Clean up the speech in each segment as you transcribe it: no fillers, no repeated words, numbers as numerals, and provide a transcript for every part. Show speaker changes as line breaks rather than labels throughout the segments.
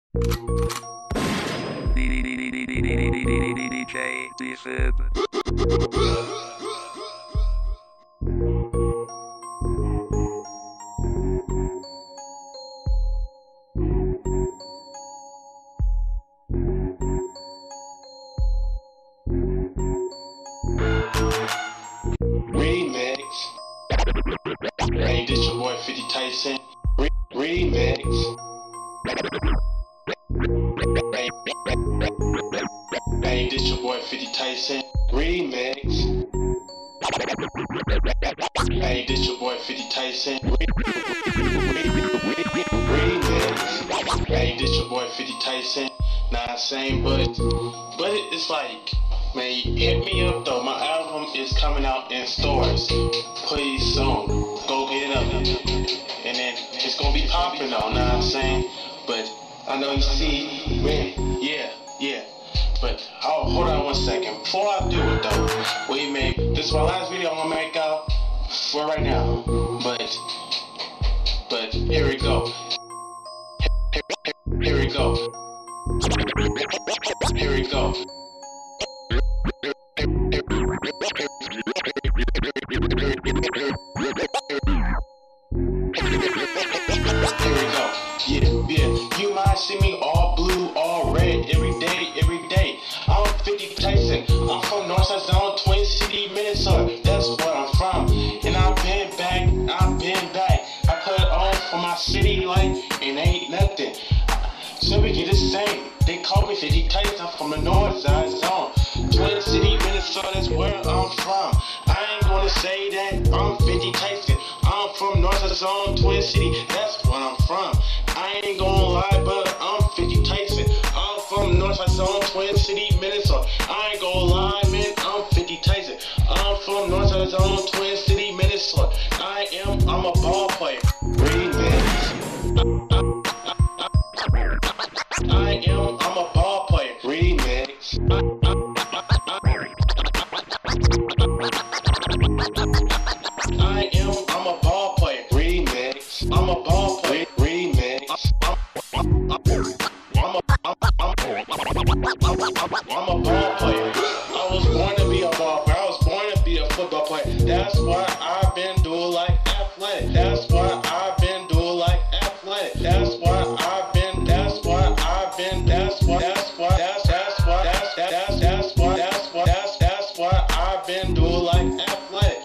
DJ D-Fib.
Remix. Hey, this your boy 50 Tyson. Remix. Hey, this your boy 50 Tyson. Remix. Hey, this your boy 50 Tyson. Remix. Hey, this your boy 50 Tyson. Nah, same, but it's like, man, hit me up though. My album is coming out in stores. Please soon. Go get it up. And then it's gonna be popping though, know what I'm saying? But I know you see, man, yeah. But hold on one second. Before I do it though, this is my last video I'm gonna make out for right now. But here we go. Here we go. Here we go. Yeah. You might see me all blue, all red, every day. I'm 50 Tyson. I'm from Northside Zone, Twin City, Minnesota. That's where I'm from. And I've been back. I put it on for my city life, and ain't nothing. So we get the same. They call me 50 Tyson. I'm from the Northside Zone, Twin City, Minnesota. That's where I'm from. I ain't gonna say that I'm 50 Tyson. I'm from Northside Zone, Twin City. That's where I'm from. I ain't gonna lie, but I'm 50 Tyson. I'm from Northside Zone, Twin City, Minnesota. I ain't gonna lie, man, I'm 50 Tyson. I'm from Northside Zone, Twin City, Minnesota. I'm a ball player. Remix. I'm a ball player. Remix. I'm a ball player. Remix. I'm a ball player. Remix. I'm a ball player. I was born to be a ball player. I was born to be a football player. That's why I've been doing like athletic. That's why I've been doing like athletic. That's why I've been doing like athletic.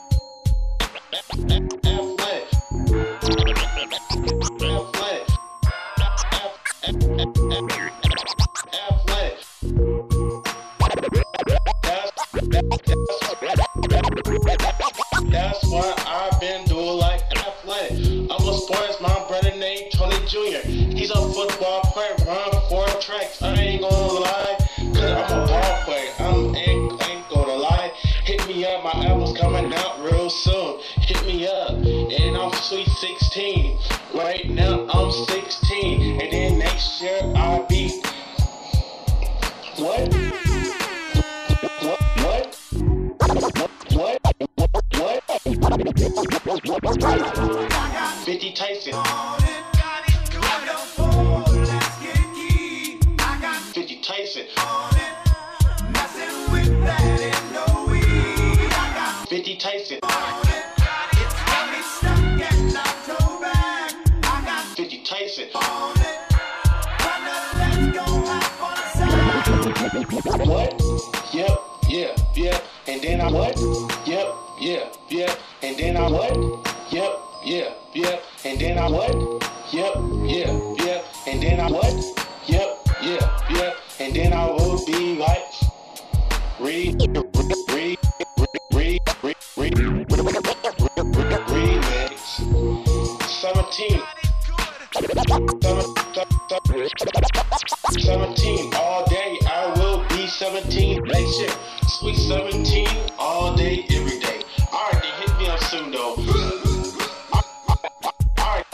That's why I've been doing like athletic. I was sports, my brother named Tony Jr. He's a football player, run 4 tracks. I ain't gonna lie, cause I'm a ball player. I ain't gonna lie. Hit me up, my album's coming out real soon. Hit me up, and I'm sweet 16. Right now I'm 16, and then next year I'll be what? 50 Tyson. 50 Tyson. 50 Tyson. 50 Tyson. What? Yep. And then I what? Yep. And then I what? Yep. And then I what? Yep. And then I what? Yep. And then I will be like remix. 17 all day. I will be 17 next year. Sweet 17 all day, every day. Alright, they hit me up soon though. Alright,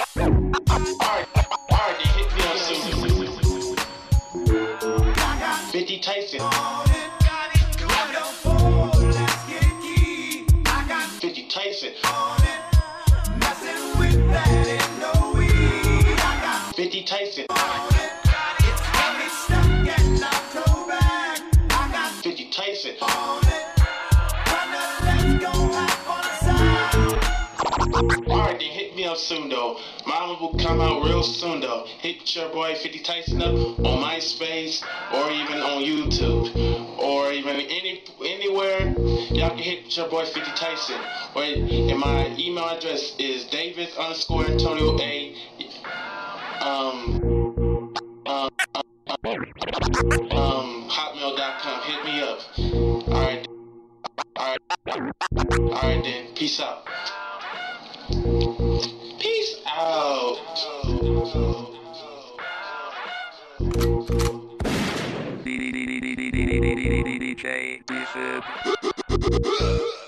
they hit me up soon. 50 Tyson. 50 Tyson. 50 Tyson. soon though. My album will come out real soon though. Hit your boy 50 Tyson up on MySpace or even on YouTube or even anywhere. Y'all can hit your boy 50 Tyson. Or and my email address is Davis_Antonio hotmail.com. Hit me up. Alright then. Peace out. Peace out.
DJ D-Sib.